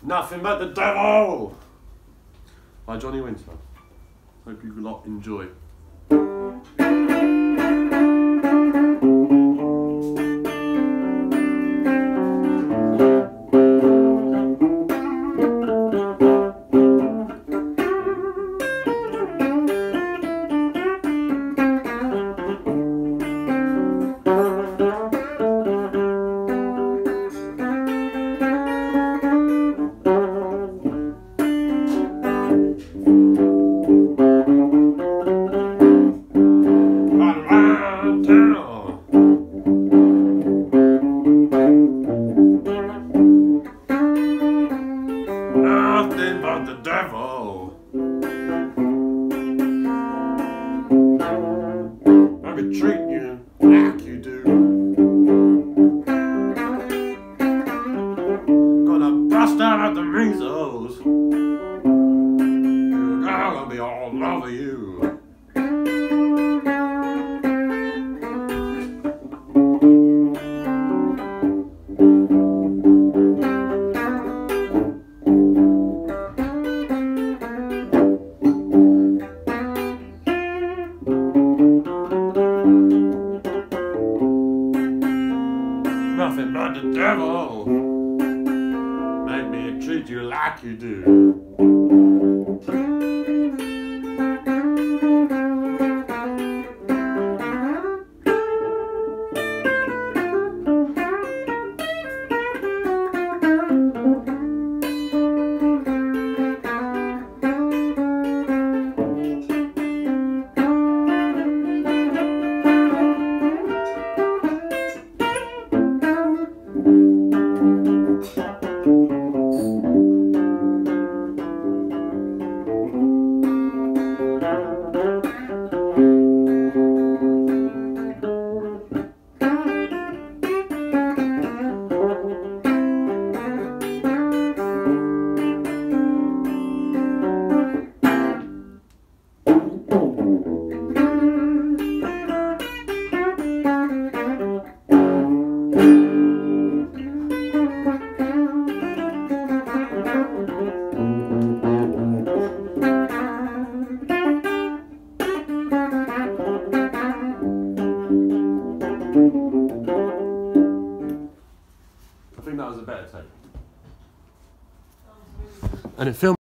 Nothing but the devil! By Johnny Winter. Hope you lot enjoy. Nothing but the devil. I could treat you like you do. Gonna bust out the measles. You're gonna be all over you. Nothing but the devil. Make me treat you like you do. I think that was a better take. And it filmed.